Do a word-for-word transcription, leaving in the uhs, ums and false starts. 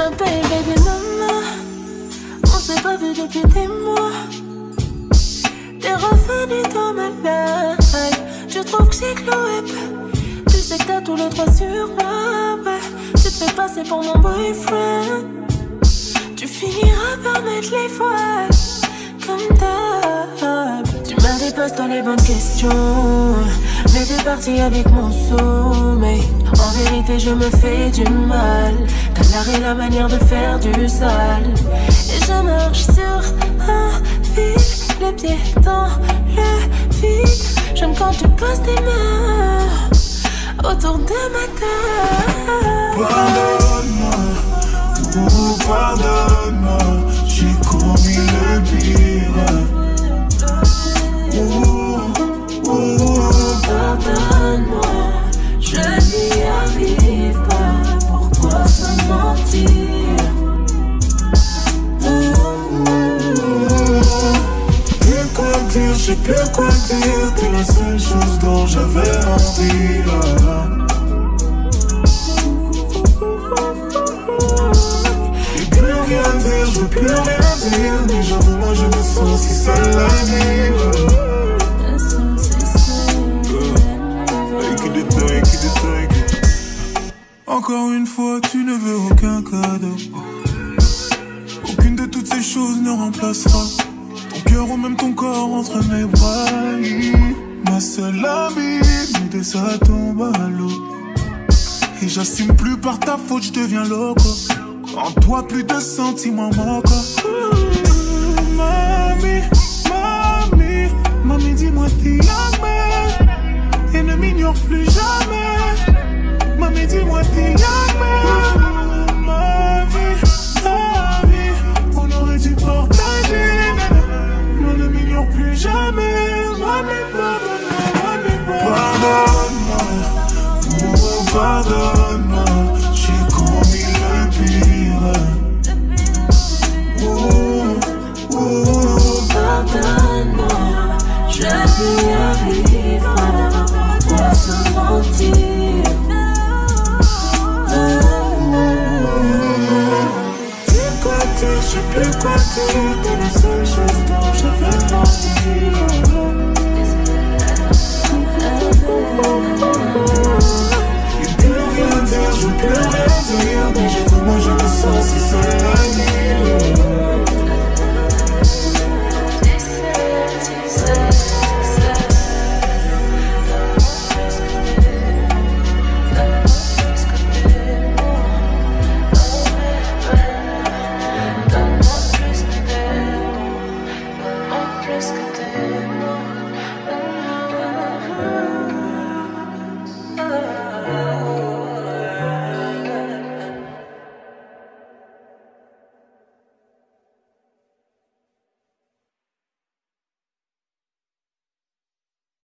m'appelle baby mama. On s'est pas vu depuis des mois. T'es revenu dans ma life. Tu trouves que j'ai Chloé? Tu sais que t'as tous les droits sur moi, ouais. Tu te fais passer pour mon boyfriend. Tu finiras par mettre les voiles comme d'hab. Tu m'as dépassé dans les bonnes questions, mais t'es parti avec mon sommeil. En vérité je me fais du mal. T'as l'art et la manière de faire du sale. Et je marche sur un fil, les pieds dans le vide. J'aime quand tu passes tes mains autour de ma table. Pardonne-moi, oh pardonne-moi, j'ai commis le pire. Oh, oh, pardonne-moi, je n'y arrive pas. Pourquoi se mentir? Plus quoi dire, je sais plus quoi dire. T'es la seule chose dont j'avais envie. Et plus rien dire, je veux plus rien dire. Mais j'avoue, moi je me sens si seul la nuit. Encore une fois, tu ne veux aucun cadeau. Aucune de toutes ces choses ne remplacera ton cœur ou même ton corps entre mes bras. Ma seule amie, mais dès ça tombe à l'eau. Et j'assume plus par ta faute, je deviens loco. En toi plus de sentiments encore. Mamie, mamie, mamie dis-moi t'es aimée et ne m'ignore plus jamais. Mamie dis-moi t'es aimée. Ma vie, ma vie, on aurait dû partager. Non, ne m'ignore plus jamais. Mamie, pardonne-moi, pardonne-moi. Oh, pardonne-moi, j'ai commis le pire. Oh, oh, pardonne-moi, je n'y arrive pas. Pourquoi se mentir? Plus quoi dire, je sais plus quoi dire. T'es la seule chose dont j'avais envie. Je veux plus rien dire, mais j'avoue, moi je me sens si seul la nuit. Presque tellement.